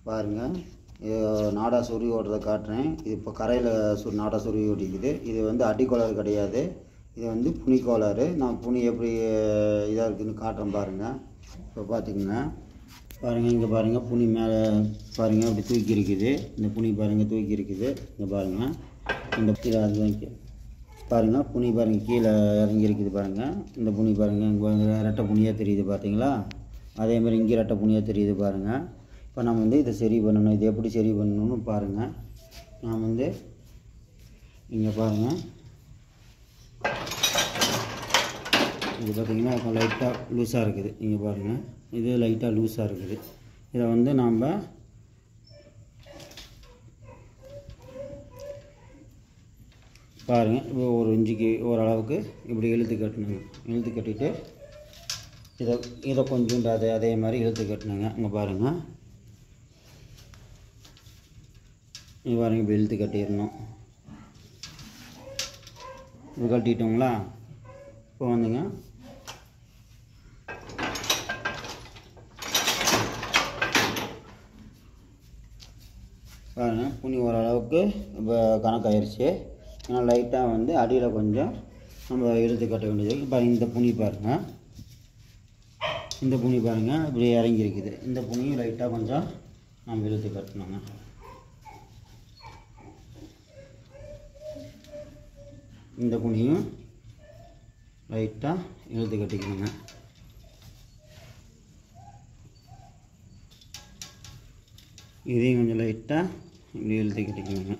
பாருங்கள், நாடா சொருவி ஓட்டுறதை காட்டுறேன். இது இப்போ கரையில் நாடா சொருவி ஓட்டிக்குது. இது வந்து அடிக்கோளாறு கிடையாது, இது வந்து புனி கோளாறு. நான் புனி எப்படி இதாக இருக்குதுன்னு காட்டுறேன் பாருங்கள். இப்போ பார்த்துக்குங்க, பாருங்கள், இங்கே பாருங்கள், புனி மேலே பாருங்கள் அப்படி தூக்கி இருக்குது. இந்த புனி பாருங்கள் தூக்கி இருக்குது. இங்கே பாருங்கள், இந்த கீழே அது பாருங்கள், புனி பாருங்கள் கீழே இறங்கி இருக்குது பாருங்கள். இந்த புனி பாருங்கள், இங்கே ரெட்டை புனியாக தெரியுது பார்த்தீங்களா? அதேமாதிரி இங்கே ரெட்டை புனியாக தெரியுது பாருங்கள். இப்போ நம்ம வந்து இதை சரி பண்ணணும். இது எப்படி சரி பண்ணணும்னு பாருங்கள். நான் வந்து இங்கே பாருங்கள், இது பார்த்திங்கன்னா இப்போ லைட்டாக லூஸாக இருக்குது. இங்கே பாருங்கள், இது லைட்டாக லூஸாக இருக்குது. இதை வந்து நாம் பாருங்கள், இப்போ ஒரு இன்ச்சுக்கு ஓரளவுக்கு இப்படி இழுத்து கட்டணுங்க. இழுத்து கட்டிட்டு இதை கொஞ்சோண்டு அதே மாதிரி இழுத்து கட்டணுங்க. இங்கே பாருங்கள், இது பாருங்கள், இப்படி இழுத்து கட்டிடணும். இது கட்டிட்டோங்களா? இப்போ வந்துங்க, பாருங்கள், புனி ஓரளவுக்கு இப்போ கணக்காயிருச்சு. ஆனால் லைட்டாக வந்து அடியில் கொஞ்சம் நம்ம இழுத்து கட்ட வேண்டியது. இப்போ இந்த புனி பாருங்கள், இந்த புனி பாருங்கள் இப்படி இறங்கி இருக்குது. இந்த புனியும் லைட்டாக கொஞ்சம் நம்ம இழுத்து கட்டணுங்க. இந்த புனியும் லைட்டாக இழுத்து கட்டிக்கணுங்க. இதையும் கொஞ்சம் லைட்டாக இப்படி இழுத்து கட்டிக்கணுங்க.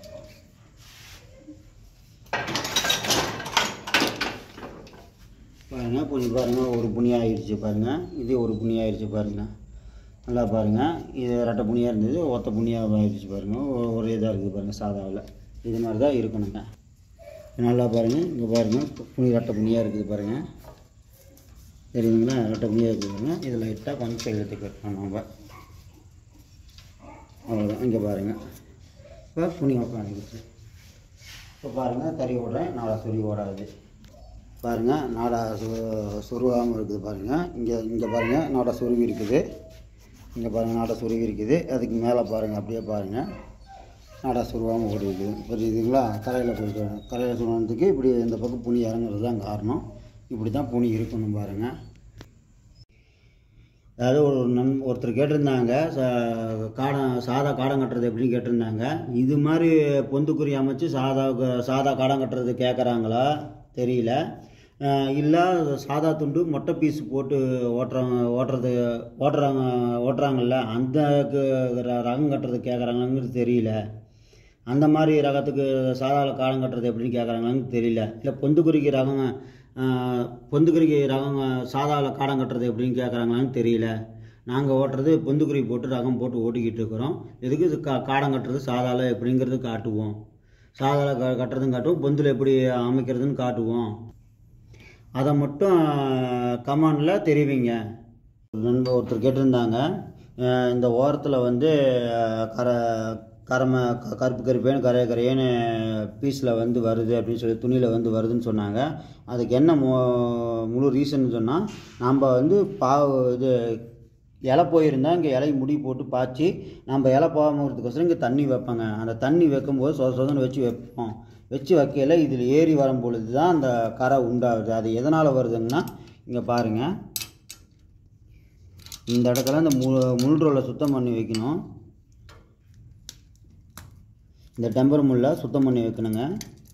பாருங்கள், புனி பாருங்கள் ஒரு புனி ஆகிடுச்சு பாருங்கள். இது ஒரு புனி ஆகிடுச்சு பாருங்கள். நல்லா பாருங்கள், இது ரெட்டை புனியாக இருந்தது ஒத்த புனியாக ஆகிடுச்சு பாருங்கள். ஒரு இதாக இருக்குது பாருங்கள். சாதாவில் இது மாதிரி தான் இருக்கணுங்க. நல்லா பாருங்கள், இங்கே பாருங்கள், புனி ரெட்டை புனியாக இருக்குது பாருங்கள். தெரியுதுங்களா? ரெட்டை புனியாக இருக்குது பாருங்கள். இது லைட்டாக கொஞ்சம் இழுத்து கட்டணும் நம்ம. அவ்வளோதான். இங்கே பாருங்கள், இப்போ புனி உட்காந்துக்கிச்சு. இப்போ பாருங்கள், தறி ஓடுறேன், நாடா சொருவி ஓடாது பாருங்கள். நாடா சொருவாமல் இருக்குது பாருங்கள். இங்கே பாருங்கள், நாடா சொருவி இருக்குது. இங்கே பாருங்கள், நாடா சொருவி இருக்குது. அதுக்கு மேலே பாருங்கள், அப்படியே பாருங்கள், நாடா சொருவாமல் ஓடி இருக்குது. புரியுதுங்களா? கரையில் போய்ட்டு கரையில் சொன்னதுக்கு இப்படி இந்த பக்கம் புனி இறங்குறது தான் காரணம். இப்படி தான் புனி இருக்கணும் பாருங்கள். அதாவது ஒருத்தர் கேட்டிருந்தாங்க, சாதா காடம் கட்டுறது எப்படின்னு கேட்டிருந்தாங்க. இது மாதிரி பொந்துக்குறி அமைச்சு சாதா காடம் கட்டுறது கேட்குறாங்களா தெரியல. இல்லை சாதா துண்டு மொட்டை பீஸ் போட்டு ஓட்டுறாங்கல்ல, அந்த ரகம் கட்டுறது கேட்குறாங்களாங்கிறது தெரியல. அந்த மாதிரி ரகத்துக்கு சாதாவில் காலம் கட்டுறது எப்படின்னு கேட்குறாங்களான்னு தெரியல. இல்லை பொந்துக்குறிக்கு ரகம் சாதாவில் காடம் கட்டுறது எப்படின்னு கேட்குறாங்களான்னு தெரியல. நாங்கள் ஓட்டுறது பொந்துக்குறி போட்டு ரகம் போட்டு ஓட்டிக்கிட்டு இருக்கிறோம். இதுக்கு காடம் கட்டுறது சாதாவில் எப்படிங்கிறது காட்டுவோம். சாதாவில் கட்டுறதுன்னு காட்டுவோம், பொந்தில் எப்படி அமைக்கிறதுன்னு காட்டுவோம். அதை மட்டும் கமெண்டில் தெரிவிங்க. நண்பர் ஒருத்தர் கேட்டிருந்தாங்க, இந்த ஓரத்தில் வந்து கருப்பு கருப்பேன்னு கரையேன்னு பீஸில் வந்து வருது அப்படின்னு சொல்லி துணியில் வந்து வருதுன்னு சொன்னாங்க. அதுக்கு என்ன முழு ரீசன் சொன்னால், நம்ம வந்து இது இலை போயிருந்தால் இங்கே இலை முடி போட்டு பாய்ச்சி நம்ம இலை போகாமக்கிறதுக்கோசரம் இங்கே தண்ணி வைப்பேங்க. அந்த தண்ணி வைக்கும்போது சொதன்னு வச்சு வைப்போம். வச்சு வைக்கல இதில் ஏறி வரும் பொழுது தான் அந்த கரை உண்டாகுது. அது எதனால் வருதுங்கன்னா, இங்கே பாருங்கள், இந்த இடத்துல இந்த முள்ரோலை சுத்தம் பண்ணி வைக்கணும். இந்த டெம்பர் முள்ளை சுத்தம் பண்ணி வைக்கணுங்க.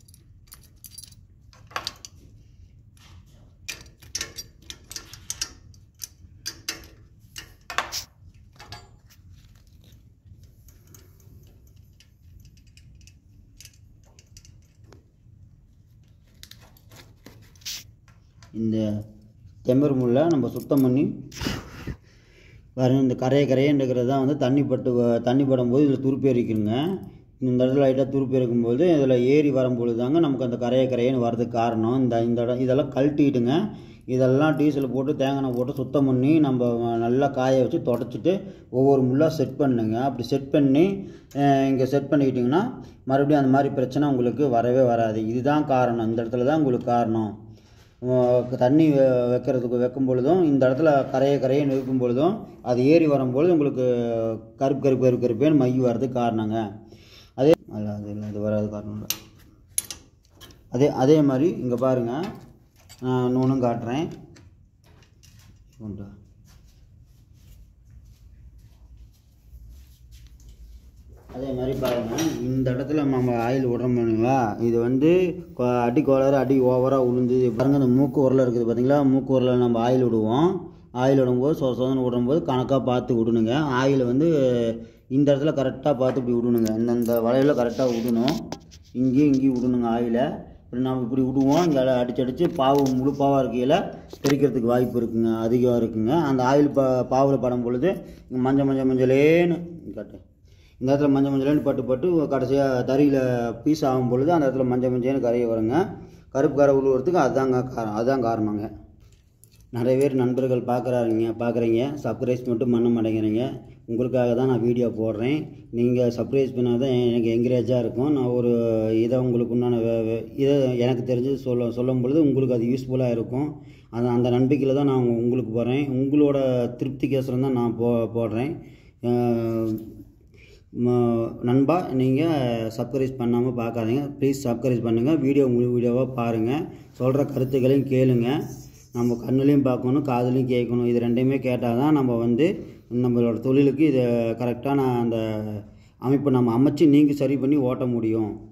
இந்த டெம்பர் முள்ளை நம்ம சுத்தம் பண்ணி பாருங்கள். இந்த கரையன்றது தான் வந்து தண்ணி படும்போது இதில் துருப்பேறிக்குங்க. இந்த இடத்துல லைட்டாக துருப்பேறிக்கும்போது இதில் ஏறி வரும்பொழுது தாங்க நமக்கு அந்த கரையன்னு வர்றதுக்கு காரணம். இதெல்லாம் கழட்டிட்டுங்க. இதெல்லாம் டீசல் போட்டு தேங்காய் போட்டு சுத்தம் பண்ணி நம்ம நல்லா காய வச்சு தொடச்சிட்டு ஒவ்வொரு முள்ளாக செட் பண்ணுங்க. அப்படி செட் பண்ணி இங்கே செட் பண்ணிக்கிட்டிங்கன்னா மறுபடியும் அந்த மாதிரி பிரச்சனை உங்களுக்கு வரவே வராது. இதுதான் காரணம். இந்த இடத்துல தான் உங்களுக்கு காரணம். தண்ணி வைக்கும் பொழுதும் இந்த இடத்துல கரையை இருக்கும் பொழுதும் அது ஏறி வரும்பொழுது உங்களுக்கு கருப்பேன்னு மை வர்றதுக்கு காரணங்க. அது வராது காரணம் இல்லை. அதே மாதிரி இங்கே பாருங்கள், நான் இன்னொன்றும் காட்டுறேன். அதே மாதிரி பாருங்கள், இந்த இடத்துல நம்ம ஆயில் விடுறோம் பண்ணுங்களா, இது வந்து அடி கோளாறு அடி ஓவராக உளுந்து பாருங்கள். இந்த மூக்கு உரல் இருக்குது பார்த்தீங்களா, மூக்கு உரலில் நம்ம ஆயில் விடுவோம். ஆயில் விடும்போது சோதனை விடும்போது கணக்காக பார்த்து விடணுங்க. ஆயில் வந்து இந்த இடத்துல கரெக்டாக பார்த்து இப்படி விடணுங்க. இந்த வளைவில் கரெக்டாக விடணும். இங்கேயும் விடணுங்க ஆயிலை. இப்படி நம்ம இப்படி விடுவோம். இங்கே அடிச்சு முழு பாவாக இருக்கையில் தெரிக்கிறதுக்கு வாய்ப்பு இருக்குங்க, அதிகம் இருக்குங்க. அந்த ஆயில் பாவில் படும் பொழுது மஞ்சளேன்னு கட்டு, இந்த இடத்துல மஞ்சளேன்னு பட்டு கடைசியாக தறியில் பீஸ் ஆகும் பொழுது அந்த இடத்துல மஞ்சள்னு கரையை வருங்க. கருப்பு கரை உழுவுறதுக்கு அதுதான் காரணங்க. நிறைய பேர் நண்பர்கள் பார்க்குறீங்க, சப்ஸ்கிரைப் மட்டும் பண்ண மாட்டேங்கிறீங்க. உங்களுக்காக தான் நான் வீடியோ போடுறேன். நீங்கள் சப்ஸ்கிரைப் பண்ணால் தான் எனக்கு என்கரேஜாக இருக்கும். நான் ஒரு இதை உங்களுக்கு உண்டான இதை எனக்கு தெரிஞ்சு சொல்லும் பொழுது உங்களுக்கு அது யூஸ்ஃபுல்லாக இருக்கும். அந்த நம்பிக்கையில் தான் நான் உங்களுக்கு போடுறேன். உங்களோட திருப்திக்கோசரம் தான் நான் போடுறேன். நண்பா, நீங்கள் சப்ஸ்கிரைப் பண்ணாமல் பார்க்காதீங்க. ப்ளீஸ் சப்ஸ்கிரைப் பண்ணுங்கள். முழு வீடியோவாக பாருங்கள். சொல்கிற கருத்துக்களையும் கேளுங்க. நம்ம கண்ணுலையும் பார்க்கணும், காதுலையும் கேட்கணும். இது ரெண்டையுமே கேட்டால் தான் நம்ம வந்து நம்மளோட தொழிலுக்கு இதை கரெக்டான அந்த அமைப்பை நம்ம அமைச்சு நீங்கள் சரி பண்ணி ஓட்ட முடியும்.